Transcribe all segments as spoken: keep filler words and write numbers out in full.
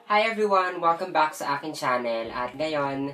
Hi everyone! Welcome back sa aking channel. At ngayon,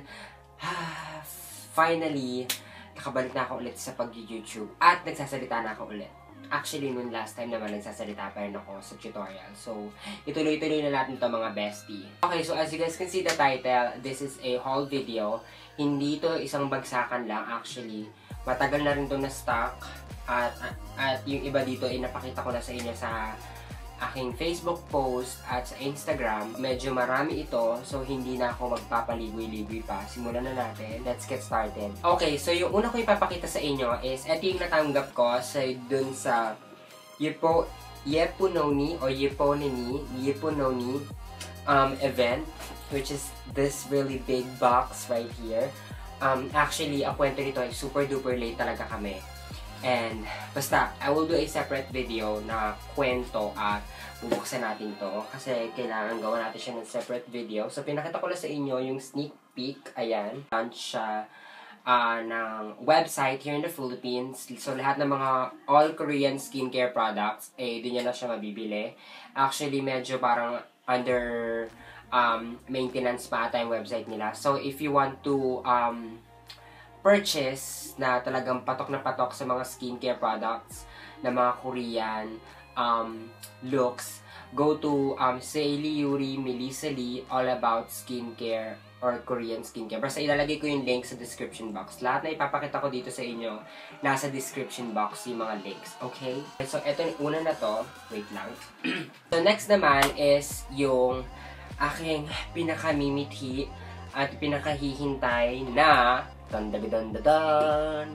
finally, nakabalik na ako ulit sa pag-YouTube at nagsasalita na ako ulit. Actually, noon last time naman nagsasalita pa rin ako sa tutorial. So, ituloy-tuloy na natin ito mga bestie. Okay, so as you guys can see the title, this is a haul video. Hindi ito isang bagsakan lang actually. Matagal na rin ito na stock. At, at, at yung iba dito ay napakita ko na sa inyo sa aking Facebook post at sa Instagram. Medyo marami ito, so hindi na ako magpapaligoy-ligoy pa. Simulan na natin. Let's get started. Okay, so yung una ko ipapakita sa inyo is ito yung natanggap ko sa dun sa Yepo, Yepunoni or Yeponini, Yepunoni um, event, which is this really big box right here. Um, actually, ang kwento nito ay super duper late talaga kami. And, basta, I will do a separate video na kwento at bubuksan natin to kasi kailangan gawa natin siya ng separate video. So, pinakita ko lang sa inyo yung sneak peek. Ayan. Launch siya uh, ng website here in the Philippines. So, lahat ng mga all-Korean skincare products, eh, doon yan na siya mabibili. Actually, medyo parang under um, maintenance pa ata yung website nila. So, if you want to um, purchase na talagang patok na patok sa mga skincare products na mga Korean um, looks, go to um, Seili Yuri Melissa Lee All About Skincare or Korean Skincare. Basta ilalagay ko yung link sa description box. Lahat na ipapakita ko dito sa inyo, nasa description box yung mga links. Okay? So, ito yung una na to. Wait lang. So, next naman is yung aking pinakamimithi at pinakahihintay na dan dan dan dan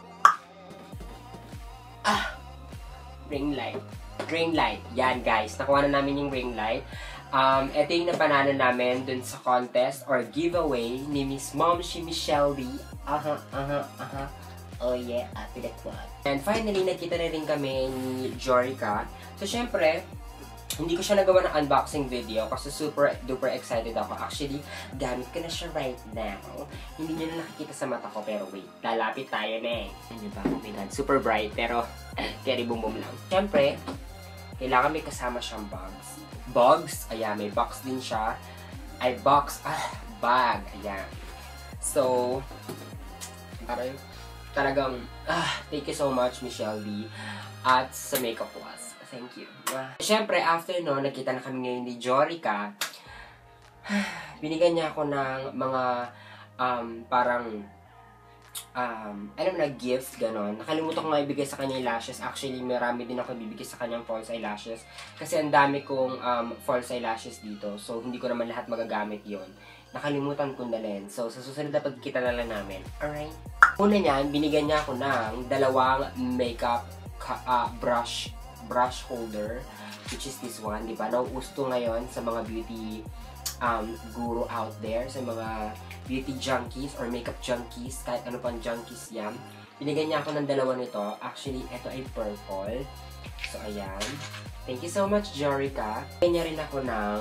ah ring light ring light yan guys, nakuha na namin yung ring light. Um, ito yung napanalo namin dun sa contest or giveaway ni Miss Momshi Michelle Lee. Aha, aha, aha. Oh yeah, happy the quad. And finally, nakita na rin kami ni Jorica. So syempre, hindi ko siya nagawa ng unboxing video kasi super duper excited ako. Actually, gamit ko na siya right now. Hindi nyo na nakikita sa mata ko, pero wait, lalapit tayo na eh. Ano ba? Oh my God, super bright, pero carry boom boom lang. Siyempre, kailangan may kasama siyang bugs. Bugs? Ayan, may box din siya. Ay, box, ah, bag. Ayan. So, parang talagang, ah, thank you so much, Michelle Lee. At sa Makeup Was. Thank you. Uh, Siyempre, after no, nakita na kami ngayon ni Jorica, binigyan niya ako ng mga um, parang um, alam na, gift, ganon. Nakalimutan ko nga ibigay sa kanya yung lashes. Actually, marami din ako ibibigay sa kanyang false eyelashes. Kasi ang dami kong um, false eyelashes dito. So, hindi ko naman lahat magagamit yon. Nakalimutan kong dalhin. So, sa susunod na pagkita na lang namin. Alright? Una niyan, binigyan niya ako ng dalawang makeup uh, brush brush holder, which is this one, di ba? Nauusto ngayon sa mga beauty um, guru out there, sa mga beauty junkies or makeup junkies, kahit ano pang junkies yan. Binigyan niya ako ng dalawa nito. Actually, ito ay purple. So, ayan. Thank you so much, Jorica. Binigyan niya rin ako ng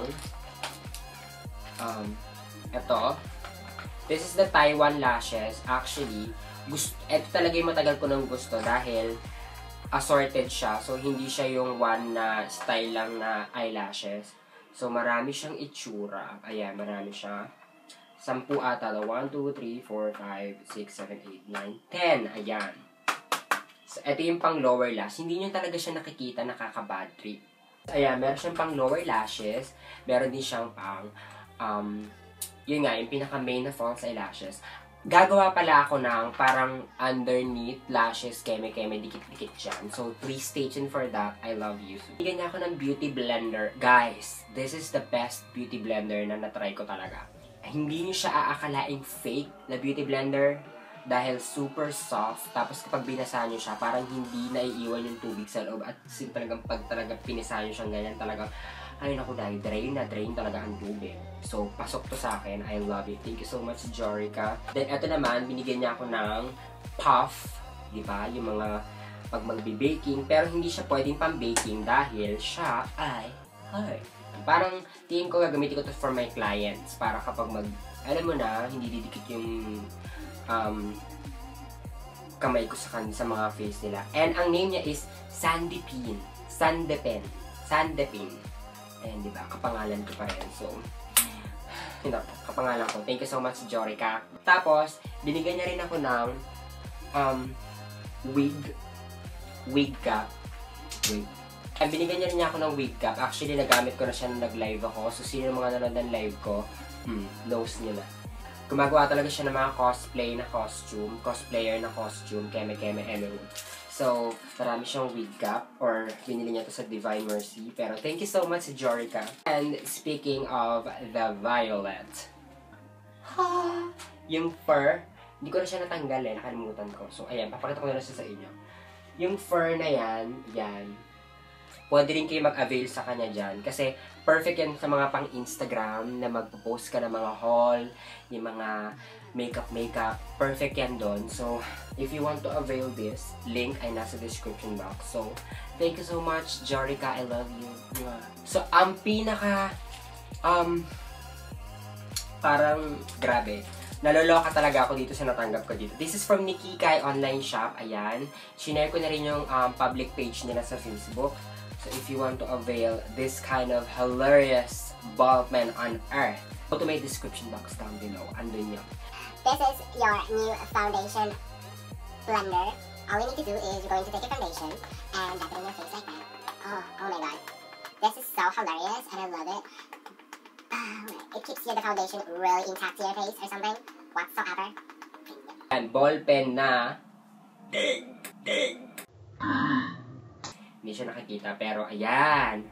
um, ito. This is the Taiwan lashes. Actually, gusto, ito talaga yung matagal ko ng gusto dahil assorted siya. So, hindi siya yung one na style lang na eyelashes. So, marami siyang itsura. Ayan, marami siya. Sampu ata. one, two, three, four, five, six, seven, eight, nine, ten. Ayan. So, ito yung pang lower lash. Hindi nyo talaga siya nakikita, nakaka-bad trip. Ayan, meron siyang pang lower lashes. Meron din siyang pang, um, yun nga, yung pinaka-main na false eyelashes. Gagawa pala ako ng parang underneath lashes, keme-keme, dikit-dikit dyan. So, please stay tuned for that. I love you. Bigyan niya ako ng beauty blender. Guys, this is the best beauty blender na natry ko talaga. Hindi niyo siya aakalaing fake na beauty blender dahil super soft. Tapos kapag binasa niyo siya, parang hindi naiiwan yung tubig sa loob. At sin talagang pag talaga pinisa niyo siyang ganyan, talagang ay naku dahil drain na drain talaga ang tubig. So, pasok to sa akin. I love it. Thank you so much, Jorica. Then, eto naman, binigyan niya ako ng puff. Diba? Yung mga pag magbe-baking. Pero hindi siya pwedeng pang-baking dahil siya ay hard. Parang, tingin ko gagamitin ko to for my clients. Para kapag mag, alam mo na, hindi didikit yung um, kamay ko sa, sa mga face nila. And ang name niya is Sandy Pin. Sandy Pen. Sandepin. Ayan, di ba? Kapangalan ko pa rin. So, Kapangalan ko. Thank you so much, Jorica. Tapos, binigyan niya rin ako ng um, wig. Wig cap. Wig. And binigyan niya rin niya ako ng wig cap. Actually, nagamit ko na siya nung nag-live ako. So, sino yung mga nanonood ng live ko? Hmm, knows niyo na. Gumagawa talaga siya ng mga cosplay na costume. Cosplayer na costume. Keme Keme Emerald. So, marami siyang wig cap, or binili niya to sa Divine Mercy. Pero, thank you so much, Jorica. And, speaking of the violet, ha, yung fur, hindi ko na siya natanggal eh, nakalimutan ko. So, ayan, papakita ko na lang siya sa inyo. Yung fur na yan, yan, pwede rin kayo mag-avail sa kanya dyan. Kasi, perfect yan sa mga pang-Instagram na magpo-post ka ng mga haul, yung mga makeup-makeup. Perfect yan doon. So, if you want to avail this, link ay nasa description box. So, thank you so much, Jorica. I love you. So, ang pinaka, um, parang, grabe. Naloloka talaga ako dito sa natanggap ko dito. This is from Nikikai online shop. Ayan. Shinare ko na rin yung um, public page nila sa Facebook. So, if you want to avail this kind of hilarious ball pen on earth, go to my description box down below. Andun yun. This is your new foundation blender. All you need to do is you're going to take your foundation and dab it in your face like that. Oh, oh my god. This is so hilarious and I love it. It keeps your the foundation really intact to your face or something whatsoever. And ball pen na ding, ding. Hindi siya nakikita pero ayan.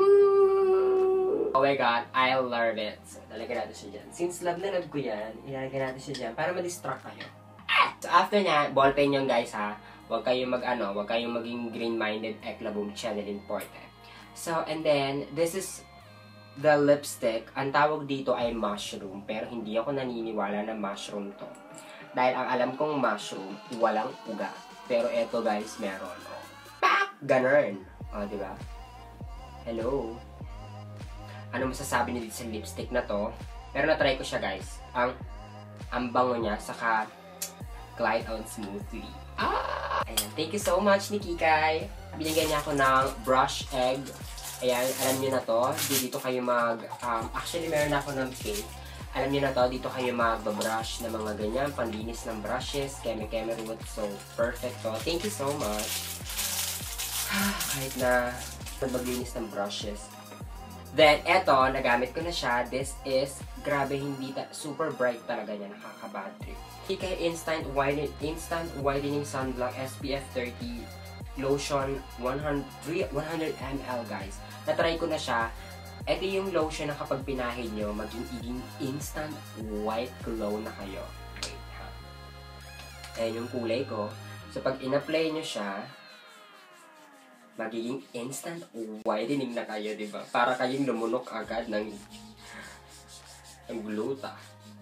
Oh my god, I love it. So, talagyan natin siya dyan. Since love na love ko yan, ilalagay natin siya dyan para ma-distract kayo. So after na, ball pen yun guys ha. Huwag kayong mag-ano, huwag kayong maging green-minded eklaboom channel important. So, and then, this is the lipstick. Ang tawag dito ay mushroom. Pero hindi ako naniniwala na mushroom to. Dahil ang alam kong mushroom, walang uga. Pero eto guys, meron. Oh. Pak! Ganun. O, oh, diba? Hello. Ano masasabi niyo dito sa lipstick na to? Pero na-try ko siya guys. Ang, ang bango niya, saka glide on smoothly. Ah! Ayan, thank you so much, Nikikai. Binigyan niya ako ng brush egg. Ayan, alam niyo na to. Dito kayo mag, um, actually meron ako ng pink. Alam niyo na to, dito kayo mag-brush ng mga ganyan, panlinis ng brushes, keme-keme root. So, perfect to. Thank you so much. Kahit na maglinis ng brushes. Then, eto, nagamit ko na siya. This is, grabe, hindi, ta super bright talaga niya, nakaka-bad trip. Kikay Instant Whitening, Instant Whitening Sunblock S P F thirty Lotion one hundred milliliters, guys. Na-try ko na siya. Ito yung lotion na kapag pinahid nyo, maging instant white glow na kayo. Wait, ha. Ayan yung kulay ko. So, pag in-apply nyo siya, magiging instant whitening na kayo, diba? Para kayong lumunok agad ng ng gluta.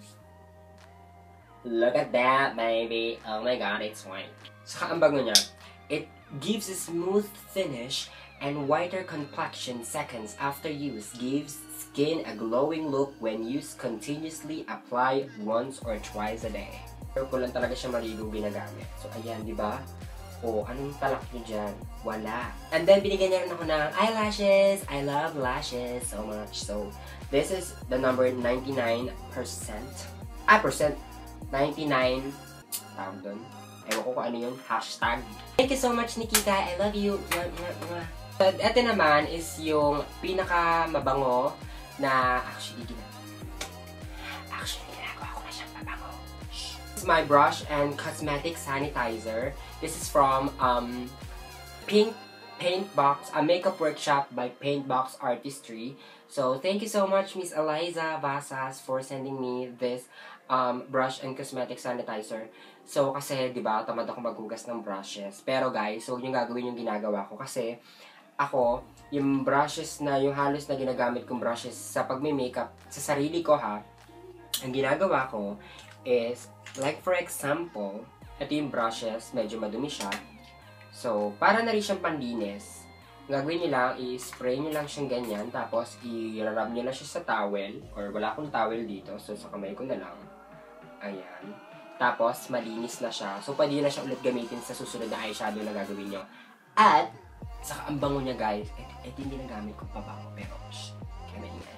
Look at that, baby. Oh my god, it's white. Saka ang bago niya, it gives a smooth finish and whiter complexion seconds after use. Gives skin a glowing look when used continuously. Apply once or twice a day. Pero ko lang talaga siya maligong ginagamit. So, ayan, diba? O, anong talak nyo dyan? Wala. And then, binigyan niya rin ako ng eyelashes. I love lashes so much. So, this is the number ninety-nine percent. Ah, percent. ninety-nine. Tawag doon. Ewan ko kung ano yun. Hashtag. Thank you so much, Nikita. I love you. Mwah, mwah, mwah. So, ito naman is yung pinaka mabango na actually, gina actually, ginagawa ko na siyang mabango. This is my brush and cosmetic sanitizer. This is from um, Pink Paintbox, a makeup workshop by Paintbox Artistry. So, thank you so much, Miss Eliza Basas, for sending me this um, brush and cosmetic sanitizer. So, kasi, di ba, tamad ako maghugas ng brushes. Pero guys, so yung gagawin yung ginagawa ko. Kasi, ako, yung brushes na, yung halos na ginagamit kong brushes sa pagme-makeup, sa sarili ko ha, ang ginagawa ko is, like for example, ito yung brushes, medyo madumi siya. So, para na rin siyang panlinis, gagawin nyo lang, i-spray nyo lang siyang ganyan, tapos i-rub nyo lang siya sa towel, or wala akong towel dito, so sa kamay ko na lang. Ayan. Tapos, malinis na siya. So, pwede na siya ulit gamitin sa susunod na eyeshadow na gagawin nyo. At, saka ang bango niya guys, ito, ito hindi nagamit ko pabango, pero shh, kaya maingay.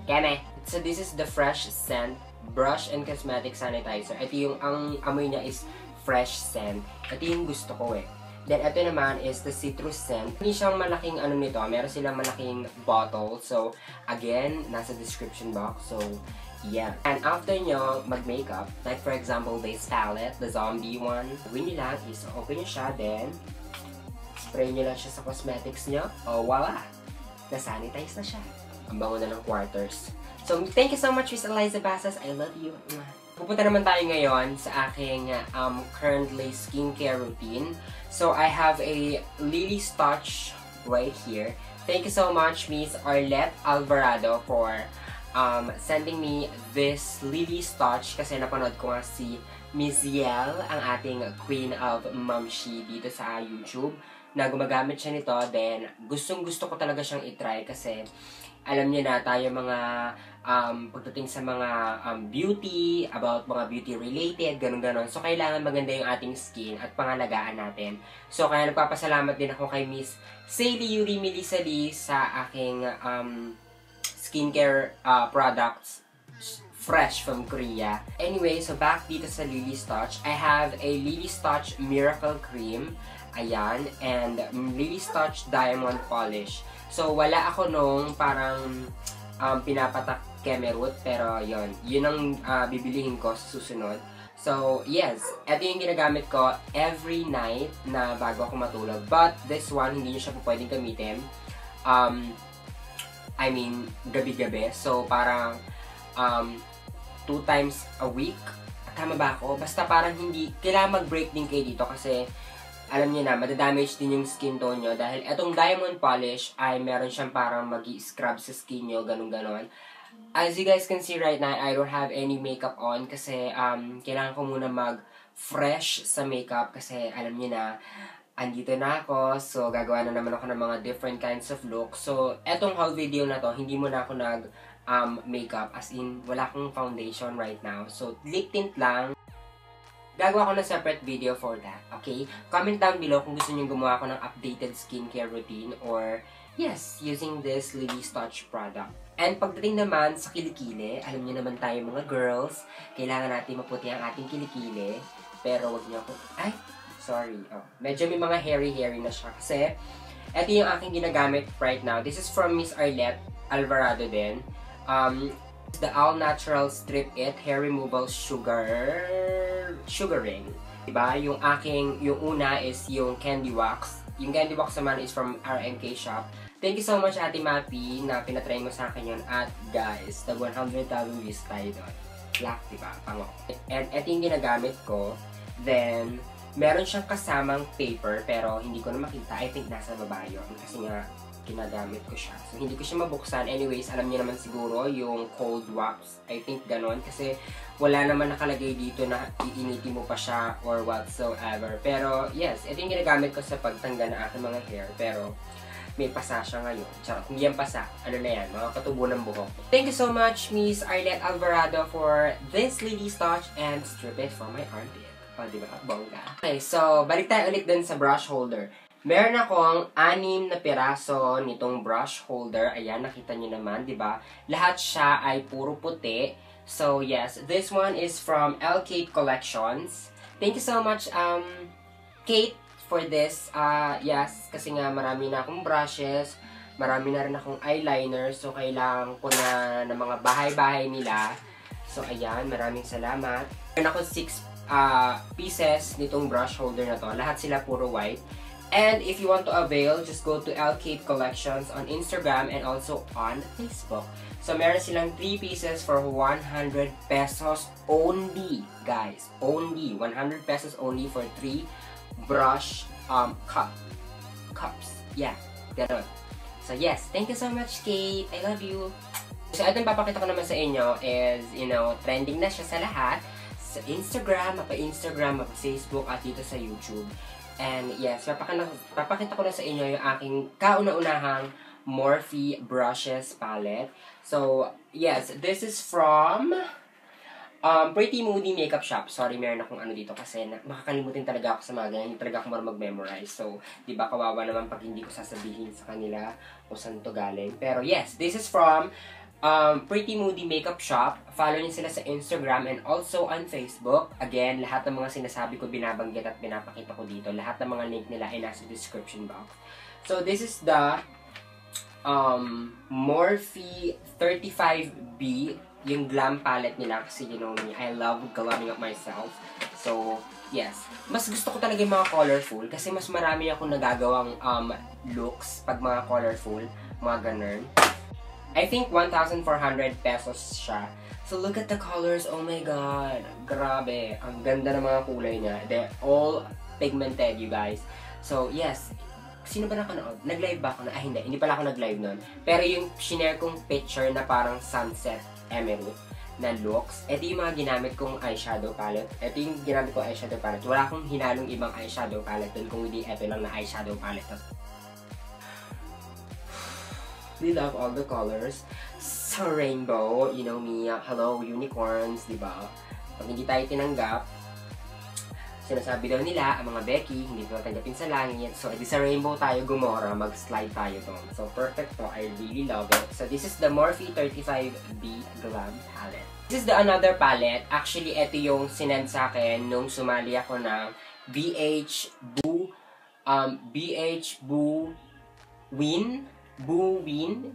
Keme! So this is the Fresh Scent Brush and Cosmetic Sanitizer. Ito yung, ang amoy niya is fresh scent. Ito yung gusto ko eh. Then, ito naman is the citrus scent. Hindi siyang malaking ano nito. Meron silang malaking bottle. So, again, nasa description box. So, yeah. And after nyo mag-makeup, like for example, this palette, the zombie one, gawin nyo lang is open nyo siya, then spray nyo lang siya sa cosmetics nyo. Oh, voila! Na-sanitize na siya. Ang bango na ng quarters. So, thank you so much, Miss Eliza Basas. I love you. Pupunta naman tayo ngayon sa aking um, currently skincare routine. So, I have a Lily's Touch right here. Thank you so much, Miss Arlette Alvarado, for um, sending me this Lily's Touch kasi napanood ko nga si Miss Yel, ang ating Queen of Mamshi dito sa YouTube, na gumagamit siya nito. Then, gustong gusto ko talaga siyang itry kasi alam niyo na tayo mga um, pagdating sa mga um, beauty, about mga beauty related, ganun-ganon. So, kailangan maganda yung ating skin at pangalagaan natin. So, kaya nagpapasalamat din ako kay Miss Sally Yuri Melissa Lee sa aking um, skincare uh, products fresh from Korea. Anyway, so back dito sa Lily's Touch, I have a Lily's Touch Miracle Cream. Ayan, and Lily's Touch Diamond Polish. So, wala ako nung parang um, pinapatak Kemerut, pero yon yun ang uh, bibilihin ko sa susunod. So, yes, ito yung ginagamit ko every night na bago ako matulog. But, this one, hindi nyo siya po pwedeng gamitin. Um, I mean, gabi-gabi. So, parang um, two times a week. Tama ba ako? Basta parang hindi, kailangan mag-break din kayo dito kasi alam niyo na, madadamage din yung skin tone nyo dahil etong diamond polish ay meron siyang parang magi-scrub sa skin nyo, ganun-ganon. As you guys can see right now, I don't have any makeup on kasi um, kailangan ko muna mag-fresh sa makeup kasi alam niyo na, andito na ako, so gagawa na naman ako ng mga different kinds of look. So, etong whole video na to, hindi mo na ako nag um, makeup, as in, wala akong foundation right now. So, lip tint lang. Gagawa ko ng separate video for that, okay? Comment down below kung gusto niyo gumawa ko ng updated skincare routine or, yes, using this Lily's Touch product. And pagdating naman sa kilikili, alam niyo naman tayo mga girls, kailangan natin maputi ang ating kilikili. Pero wag niyo ako, ay, sorry. Oh, medyo may mga hairy-hairy na siya kasi ito yung aking ginagamit right now. This is from Miss Arlette Alvarado din. Um, the All Natural Strip It Hair Removal Sugar Sugaring. Diba? Yung aking, yung una is yung Candy Wax. Yung Candy Wax naman is from R M K Shop. Thank you so much, Ate Mappy, na pinatry mo sa akin yun. At guys, nag one hundred thousand views tayo doon. Black, diba? Pango. And ito yung ginagamit ko. Then, meron siyang kasamang paper, pero hindi ko na makita. I think nasa baba yun. Kasi nga, ginagamit ko siya. So, hindi ko siya mabuksan. Anyways, alam niyo naman siguro yung cold wax. I think ganon. Kasi wala naman nakalagay dito na iinitin mo pa siya or whatsoever. Pero, yes, ito yung ginagamit ko sa pagtanggal ng aking mga hair. Pero, may pasa siya ngayon. Charot, hindi yan pasa. Ano na yan? Mga katubo ng buhok. Thank you so much, Miss Arlette Alvarado, for this Lily's Touch and strip it from my armpit. O, diba? Bongga. Okay, so, balik tayo ulit dun sa brush holder. Meron akong anim na piraso nitong brush holder. Ayan, nakita nyo naman, di ba? Lahat siya ay puro puti. So, yes, this one is from L Kate Collections. Thank you so much, um, Kate, for this. Uh, yes, kasi nga marami na akong brushes. Marami na rin akong eyeliner. So, kailangan ko na ng mga bahay-bahay nila. So, ayan, maraming salamat. Meron ako six uh, pieces nitong brush holder na to. Lahat sila puro white. And if you want to avail, just go to L Kate Collections on Instagram and also on Facebook. So, meron silang three pieces for one hundred pesos only, guys. Only. one hundred pesos only for three brush um, cup. Cups. Yeah. Ganon. So, yes. Thank you so much, Kate. I love you. So, itong papakita ko naman sa inyo is, you know, trending na siya sa lahat. Sa Instagram, mapa-Instagram, mapa-Facebook, at dito sa YouTube. And yes, papakita, papakita ko na sa inyo yung aking kauna-unahang Morphe Brushes palette. So, yes, this is from um, Pretty Moody Makeup Shop. Sorry, meron akong ano dito kasi na, makakalimutin talaga ako sa mga ganyan. Hindi talaga ako marunong mag-memorize. So, di ba kawawa naman pag hindi ko sasabihin sa kanila kung saan to galing. Pero yes, this is from um, Pretty Moody Makeup Shop. Follow niyo sila sa Instagram and also on Facebook. Again, lahat ng mga sinasabi ko, binabanggit at pinapakita ko dito. Lahat ng mga link nila ay nasa description box. So, this is the um, Morphe thirty-five B, yung glam palette nila. Kasi, you know me, I love glamming up myself. So, yes. Mas gusto ko talaga yung mga colorful kasi mas marami akong nagagawang um, looks pag mga colorful, mga ganun. I think one thousand four hundred pesos siya. So, look at the colors. Oh my God. Grabe. Ang ganda ng mga kulay niya. They're all pigmented, you guys. So, yes. Sino ba nakanood? Nag-live ba ako na? Ah, hindi. Hindi pala ako nag-live nun. Pero yung shinare kong picture na parang sunset emerald na looks, ito yung mga ginamit kong eyeshadow palette. Ito yung ginamit kong eyeshadow palette. Wala akong hinalong ibang eyeshadow palette dun kung hindi ito lang na eyeshadow palette. We love all the colors. Sa rainbow, you know me, uh, hello unicorns, di ba? Pag hindi tayo tinanggap, sinasabi daw nila, ang mga Becky, hindi ko tanggapin sa langit. So, edi sa rainbow tayo gumora, mag-slide tayo doon. So, perfect to. I really love it. So, this is the Morphe thirty-five B Glam Palette. This is the another palette. Actually, ito yung sinend sa akin nung sumali ako ng B H Boo, um, B H Boo Win, Boo Win,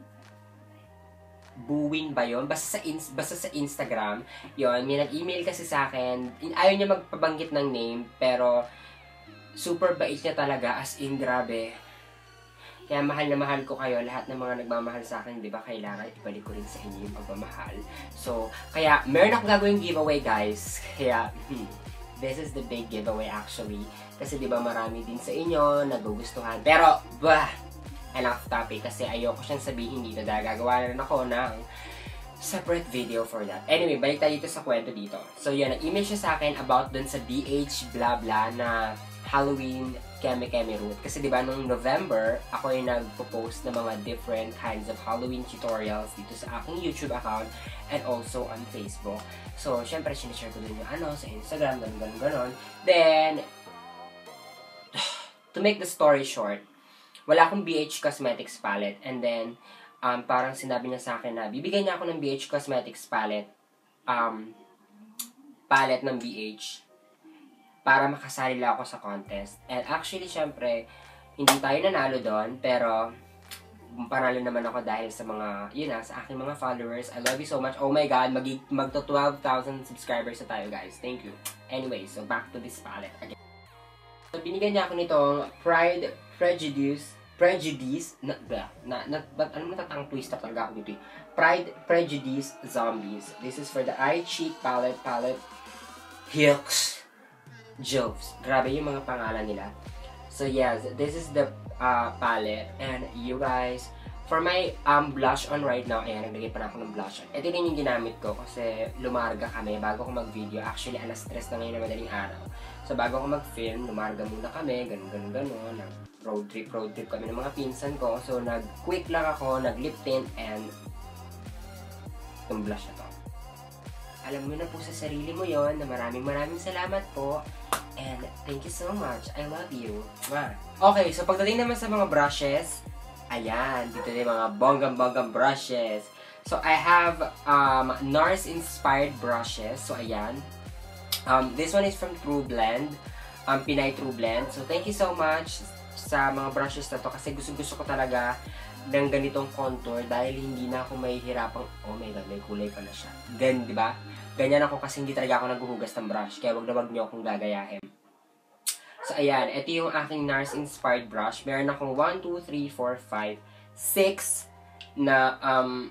Buwin ba yun? Basta sa, ins basta sa Instagram, yon may nag-email kasi sa akin, ayaw niya magpabanggit ng name, pero super bait niya talaga, as in grabe. Kaya mahal na mahal ko kayo, lahat ng mga nagmamahal sa akin, di ba, kailangan ibalik ko rin sa inyo yung pagmamahal. So, kaya meron akong gagawing giveaway, guys. Kaya, hmm, this is the big giveaway actually. Kasi di ba marami din sa inyo nagugustuhan. Pero, bah! Enough topic kasi ayoko siyang sabihin dito dahil gagawa na rin ako ng separate video for that. Anyway, balik tayo dito sa kwento dito. So yun, nag-email siya sa akin about dun sa B H blah blah na Halloween Keme Keme Root. Kasi diba nung November, ako yung nagpo-post ng mga different kinds of Halloween tutorials dito sa aking YouTube account and also on Facebook. So, syempre, sinishare ko din yung ano sa Instagram, ganun, ganun, ganun. Then, to make the story short, wala akong B H Cosmetics palette. And then, um, parang sinabi niya sa akin na bibigyan niya ako ng B H Cosmetics palette. Um, palette ng B H. Para makasali lang ako sa contest. And actually, syempre, hindi tayo nanalo doon. Pero, panalo naman ako dahil sa mga, yun na, sa aking mga followers. I love you so much. Oh my God, mag magto twelve thousand subscribers na tayo, guys. Thank you. Anyway, so back to this palette again. So, binigyan niya ako nitong Pride Prejudice, Prejudice, na, na, na, na ano mo tatang twist na talaga ako dito eh. Pride Prejudice Zombies. This is for the eye cheek palette, palette, Hicks, Joves. Grabe yung mga pangalan nila. So yes, this is the uh, palette. And you guys, for my um, blush on right now, ayan, naglagay pa na ako ng blush on. Ito din yung ginamit ko kasi lumarga kami bago ko mag-video. Actually, alas tres na ngayon na madaling araw. So, bago ako mag-film, lumarga muna kami, ganun, ganun, ganun. Nag-road trip, road trip kami ng mga pinsan ko. So, nag-quick lang ako, nag-lip tint, and itong blush na to. Alam mo na po sa sarili mo yon na maraming maraming salamat po. And thank you so much. I love you. Mwah. Okay, so pagdating naman sa mga brushes, ayan, dito na yung mga bonggang-bonggang brushes. So, I have um, NARS-inspired brushes. So, ayan. Um, this one is from True Blend, um, Pinay True Blend. So, thank you so much sa mga brushes na to kasi gusto-gusto ko talaga ng ganitong contour dahil hindi na ako mahihirapang, oh my God, may kulay pala siya. Gan, di ba? Ganyan ako kasi hindi talaga ako naghuhugas ng brush, kaya wag na wag niyo akong gagayahin. So, ayan, ito yung aking NARS-inspired brush. Meron akong one, two, three, four, five, six na um,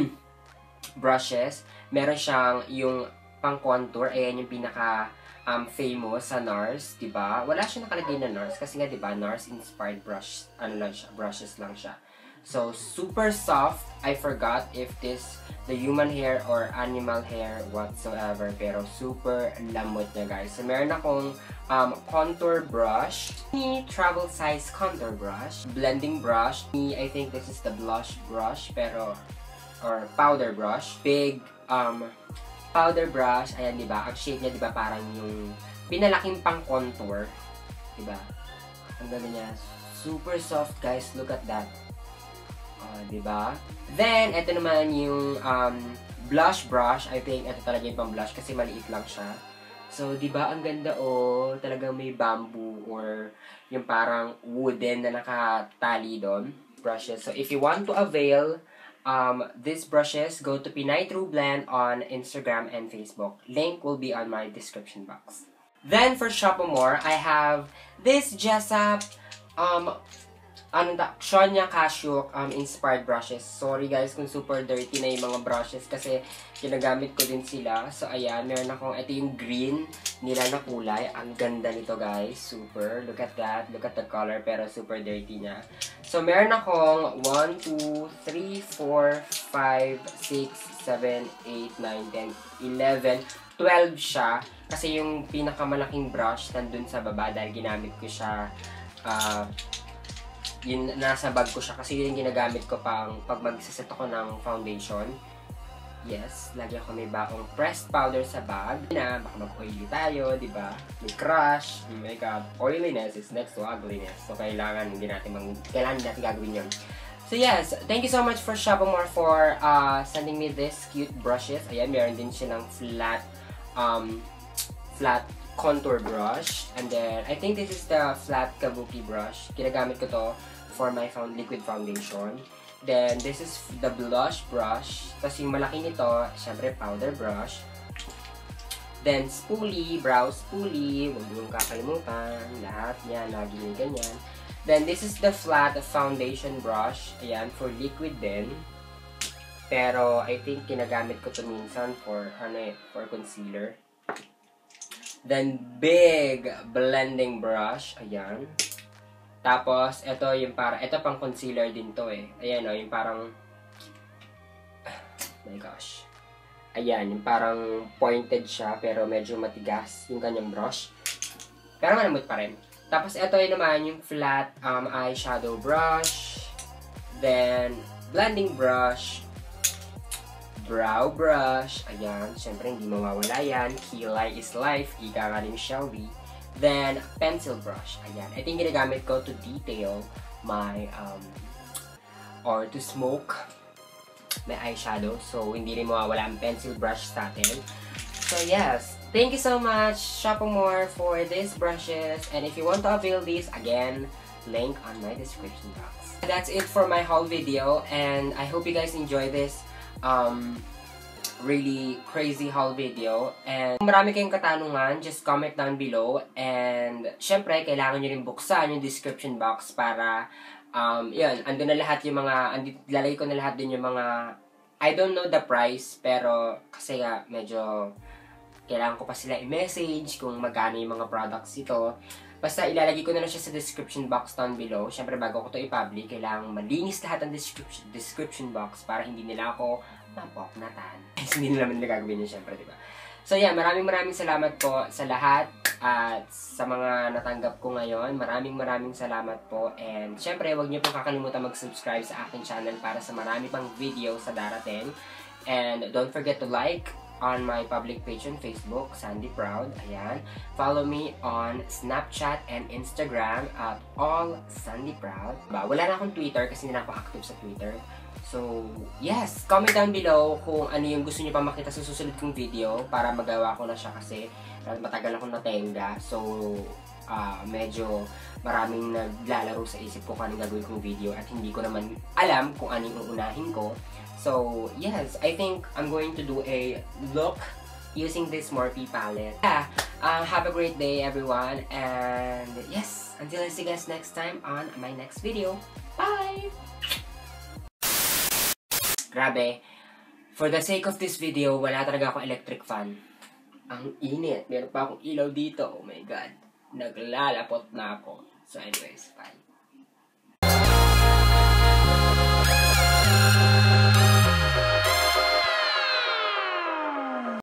brushes. Meron siyang yung pang contour, ayan yung pinaka um, famous sa NARS, diba? Wala siya nakalagay na NARS kasi nga diba, NARS inspired brush, ano lang siya, brushes lang siya. So, super soft. I forgot if this the human hair or animal hair whatsoever, pero super lambot niya, guys. So, meron akong um, contour brush, travel size contour brush, blending brush, I think this is the blush brush, pero or powder brush, big um powder brush, ayan, diba? Ang shape niya, diba, parang yung pinalaking pang contour. Diba? Ang ganda niya. Super soft, guys. Look at that. Uh, diba? Then, ito naman yung um, blush brush. I think ito talaga yung pang blush kasi maliit lang siya. So, diba, ang ganda oh. Talagang may bamboo or yung parang wooden na nakatali doon. Brushes. So, if you want to avail um, these brushes, go to Pinay True Blend on Instagram and Facebook. Link will be on my description box. Then, for Shop More, I have this Jessup um, ano ta, Sonia Kashuk um, inspired brushes. Sorry guys kung super dirty na yung mga brushes kasi ginagamit ko din sila. So ayan, meron akong, ito yung green nila na kulay. Ang ganda nito guys, super. Look at that, look at the color pero super dirty niya. So meron akong one, two, three, four, five, six, seven, eight, nine, ten, eleven, twelve siya. Kasi yung pinakamalaking brush nandun sa baba dahil ginamit ko siya uh, yun, nasa bag ko siya kasi yun yung ginagamit ko pang pag magsaset ako ng foundation. Yes, lagi ako may bakong pressed powder sa bag na baka mag-oily tayo, di ba? May crush, oh my god, oiliness is next to ugliness. So, kailangan hindi natin mang, kailangan natin gagawin yun. So, yes, thank you so much for Shop More for uh, sending me this cute brushes. Ayan, meron din silang flat, um, flat contour brush. And then, I think this is the flat kabuki brush. Ginagamit ko to for my found liquid foundation. Then, this is the blush brush. Tapos yung malaki nito, syempre powder brush. Then, spoolie, brow spoolie. Huwag niyong kakalimutan. Lahat yan, lagi yung ganyan. Then, this is the flat foundation brush. Ayan, for liquid din. Pero, I think ginagamit ko to minsan for, ano eh, for concealer. Then, big blending brush. Ayan. Tapos, ito yung parang, ito pang concealer din to eh. Ayan o, yung parang, oh my gosh. Ayan, yung parang pointed siya, pero medyo matigas yung kanyang brush. Pero malamot pa rin. Tapos, ito yun naman yung flat um, eyeshadow brush. Then, blending brush. Brow brush. Ayan, syempre hindi mawawala yan. Kilay is life. Ika nga ni Shelby. Then, pencil brush. Ayan. I think ginagamit ko to detail my, um, or to smoke my eyeshadow. So, hindi rin mawawala ang pencil brush sa atin. So, yes. Thank you so much, Shop More, for these brushes. And if you want to avail these, again, link on my description box. That's it for my haul video. And I hope you guys enjoy this um, really crazy haul video. And kung marami kayong katanungan, just comment down below. And syempre, kailangan nyo rin buksan yung description box para, um, yun, andun na lahat yung mga, andit, lalagay ko na lahat din yung mga, I don't know the price, pero kasi nga, medyo, kailangan ko pa sila i-message kung magkano yung mga products ito. Basta ilalagay ko na lang siya sa description box down below. Syempre, bago ko to i-public, kailangan malinis lahat ng description, description box para hindi nila ako mapoknatan. Kasi hindi nila naman nila gagawin yun, syempre, diba? So, yeah, maraming maraming salamat po sa lahat at sa mga natanggap ko ngayon. Maraming maraming salamat po. And, syempre, huwag niyo po kakalimutan mag-subscribe sa aking channel para sa marami pang video sa darating. And, don't forget to like on my public page on Facebook, Sandy Proud. Ayan. Follow me on Snapchat and Instagram at all Sandy Proud. Ba, wala na akong Twitter kasi hindi na ako active sa Twitter. So, yes, comment down below kung ano yung gusto niyo pa makita sa susunod kong video para magawa ko na siya kasi matagal akong natenga. So, uh, medyo maraming naglalaro sa isip ko kung anong gagawin kong video at hindi ko naman alam kung ano yung uunahin ko. So, yes, I think I'm going to do a look using this Morphe palette. Yeah, uh, have a great day, everyone. And yes, until I see you guys next time on my next video. Bye! Grabe, for the sake of this video, wala talaga akong electric fan. Ang init. Meron pa akong ilaw dito. Oh my God. Naglalapot na ako. So anyways, bye.